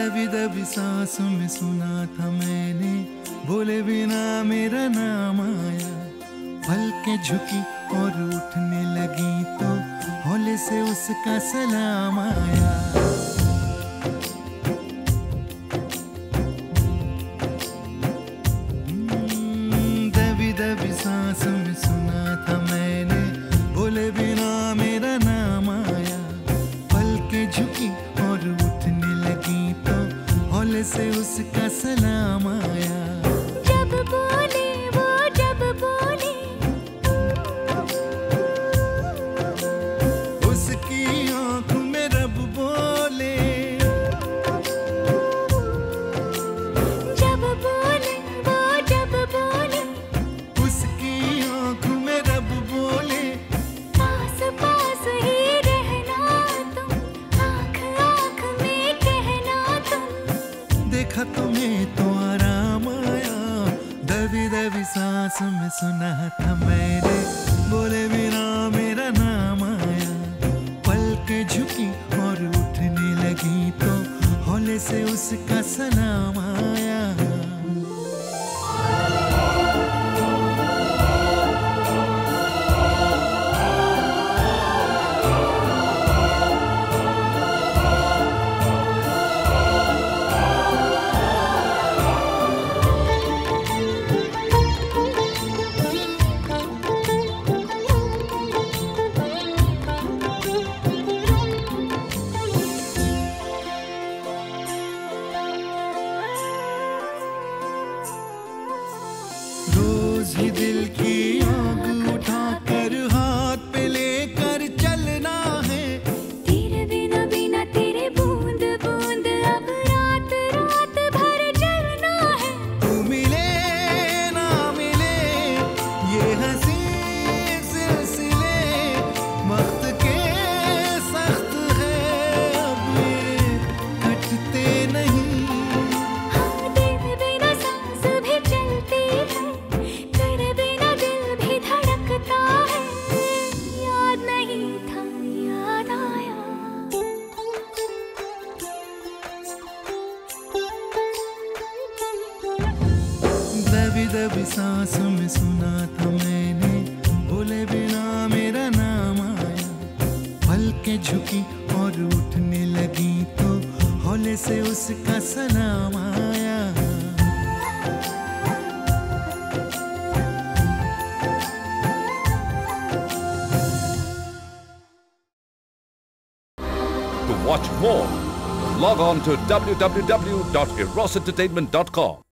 दबी दबी सांसों में सुना था मैंने, बोले बिना मेरा नाम आया। पलकें झुकी और उठने लगी तो हौले से उसका सलाम आया। दबी दबी सांसों में सुना था मैंने, बोले बिना मेरा नाम आया। पलकें झुकी और उठने लगी तो हौले से उसका सलाम आया। जब बोले वो जब बोले, उसकी आंखों में रब बोले। जब बोले वो जब बोले, उसकी आंखों में रब बोले। पास पास ही रहना तुम, आँख आँख में कहना तुम। देखा तुम्हें तो आराम आया। दबी दबी सांस में सुना था मैंने, बोले बिना मेरा नाम आया। पलकें झुकी और उठने लगी तो हौले से उसका सलाम आया। रोज ही दिल की आग उठाकर हाथ पे लेकर चलना है। तेरे बिना बिना तेरे बूंद बूंद अब रात रात भर जलना है। तू मिले ना मिले ये हंसी सिलसिले वक्त के सख्त है, अब ये कटते नहीं। हाँ, तेरे बिना सांस भी चलती है, तेरे बिना दिल भी धड़कता है। याद नहीं था याद आया। दबी दबी सांसों में सुना था मैंने, बोले बिना मेरा नाम आया। पलकें झुकी और उठने लगी तो हौले से उसका सलाम आया। To watch more, log on to www.erosentertainment.com.